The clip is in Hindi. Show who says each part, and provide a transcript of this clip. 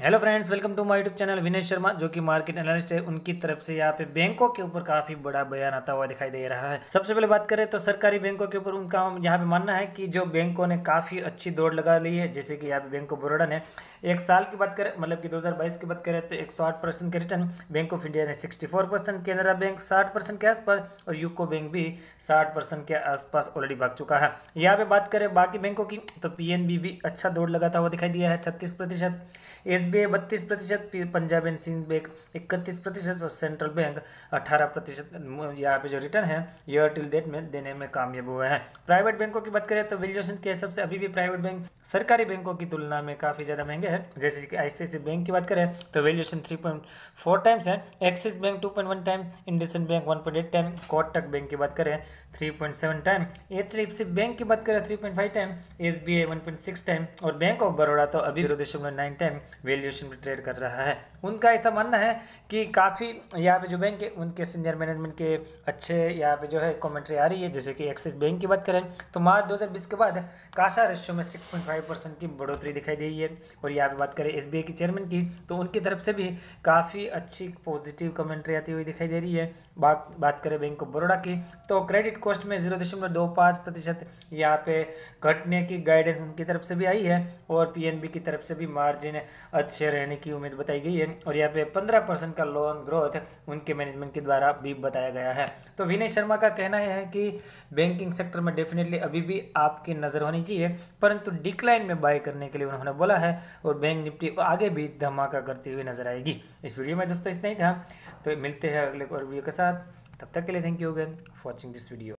Speaker 1: Hello friends, welcome to my YouTube channel. Vinay Sharma जो कि मार्केट एनालिस्ट है, उनकी तरफ से यहाँ पे बैंकों के ऊपर काफी बड़ा बयान आता हुआ दिखाई दे रहा है। सबसे पहले बात करें तो सरकारी बैंकों के ऊपर उनका यहाँ पे मानना है कि जो बैंकों ने काफी अच्छी दौड़ लगा ली है। जैसे कि यहाँ पे बैंक ऑफ बड़ौदा ने एक साल की बात करें, मतलब कि 2022 की बात करें तो 108% के रिटर्न, बैंक ऑफ इंडिया ने 64%, कैनरा बैंक 60% के आसपास और यूको बैंक भी 60% के आसपास ऑलरेडी भाग चुका है। यहाँ पे बात करें बाकी बैंकों की तो पीएनबी भी अच्छा दौड़ लगाता हुआ दिखाई दिया है 36%, SBI 32%, Punjab and Sind bank 31% और सेंट्रल बैंक 18% यहाँ पे जो रिटर्न है ईयर टिल डेट में देने में कामयाब हुआ है। प्राइवेट बैंकों की बात करें तो वैल्यूएशन के हिसाब से अभी भी प्राइवेट बैंक सरकारी बैंकों की तुलना में काफ़ी ज़्यादा महंगे हैं। जैसे कि आईसीआईसीआई बैंक की बात करें तो वैल्यूएशन 3.4 टाइम्स है, Axis bank 2.1 time, IndusInd bank 1.8 time, Kotak bank की बात करें 3.7 टाइम, एचडीएफसी बैंक की बात करें 3.5 टाइम, एसबीआई 1.6 टाइम और बैंक ऑफ बड़ौदा तो अभी 0.9 टाइम वैल्यूएशन पे ट्रेड कर रहा है। उनका ऐसा मानना है कि काफ़ी यहाँ पे जो बैंक है उनके सीनियर मैनेजमेंट के अच्छे यहाँ पे जो है कमेंट्री आ रही है। जैसे कि एक्सिस बैंक की बात करें तो मार्च 2020 के बाद काशा रेशियो में 6.5% की बढ़ोतरी दिखाई दी है। और यहाँ पे बात करें एसबीआई के चेयरमैन की तो उनकी तरफ से भी काफ़ी अच्छी पॉजिटिव कमेंट्री आती हुई दिखाई दे रही है। बात करें बैंक ऑफ बड़ौदा की तो क्रेडिट कॉस्ट में 0.25% यहाँ पे घटने की गाइडेंस उनकी तरफ से भी आई है और पीएनबी की तरफ से भी मार्जिन अच्छे रहने की उम्मीद बताई गई है। और यहाँ पे 15% का लोन ग्रोथ उनके मैनेजमेंट के द्वारा भी बताया गया है। तो विनय शर्मा का कहना है कि बैंकिंग सेक्टर में डेफिनेटली अभी भी आपकी नज़र होनी चाहिए, परंतु डिक्लाइन में बाय करने के लिए उन्होंने बोला है और बैंक निफ्टी आगे भी धमाका करती हुई नजर आएगी। इस वीडियो में दोस्तों इतना ही था, तो मिलते हैं अगले और वीडियो के साथ। तब तक के लिए thank you again for watching this video.